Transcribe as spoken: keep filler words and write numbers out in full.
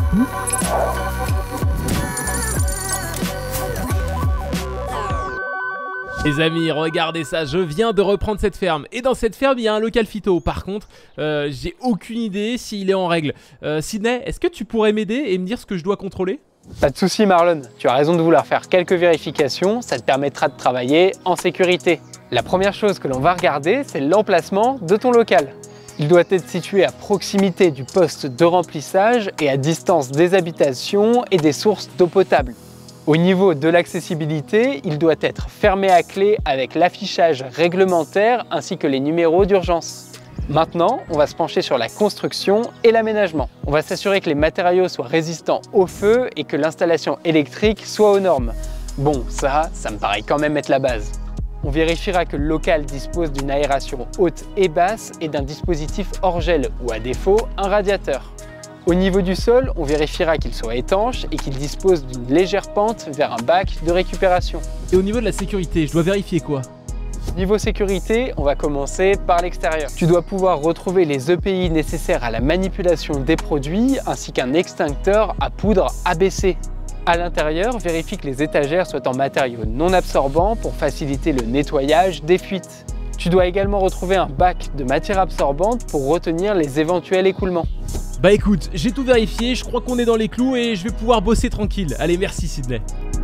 Les amis, regardez ça, je viens de reprendre cette ferme. Et dans cette ferme, il y a un local phyto. Par contre, euh, j'ai aucune idée s'il est en règle. Euh, Sydney, est-ce que tu pourrais m'aider et me dire ce que je dois contrôler? Pas de souci Marlon, tu as raison de vouloir faire quelques vérifications, ça te permettra de travailler en sécurité. La première chose que l'on va regarder, c'est l'emplacement de ton local. Il doit être situé à proximité du poste de remplissage et à distance des habitations et des sources d'eau potable. Au niveau de l'accessibilité, il doit être fermé à clé avec l'affichage réglementaire ainsi que les numéros d'urgence. Maintenant, on va se pencher sur la construction et l'aménagement. On va s'assurer que les matériaux soient résistants au feu et que l'installation électrique soit aux normes. Bon, ça, ça me paraît quand même être la base. On vérifiera que le local dispose d'une aération haute et basse et d'un dispositif hors gel ou à défaut, un radiateur. Au niveau du sol, on vérifiera qu'il soit étanche et qu'il dispose d'une légère pente vers un bac de récupération. Et au niveau de la sécurité, je dois vérifier quoi? Niveau sécurité, on va commencer par l'extérieur. Tu dois pouvoir retrouver les E P I nécessaires à la manipulation des produits ainsi qu'un extincteur à poudre A B C. À l'intérieur, vérifie que les étagères soient en matériaux non absorbants pour faciliter le nettoyage des fuites. Tu dois également retrouver un bac de matière absorbante pour retenir les éventuels écoulements. Bah écoute, j'ai tout vérifié, je crois qu'on est dans les clous et je vais pouvoir bosser tranquille. Allez, merci Sydney.